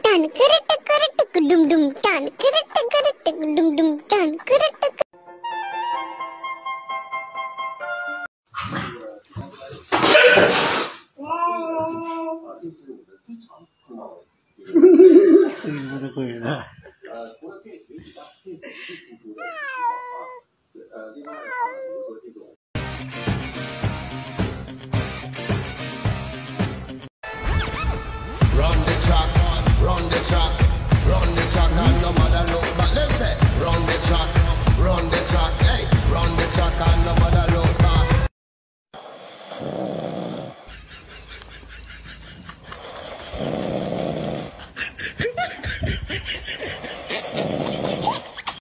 tan kiritak dum dum tan kiritak dum dum tan kiritak. Ini mana kau ya?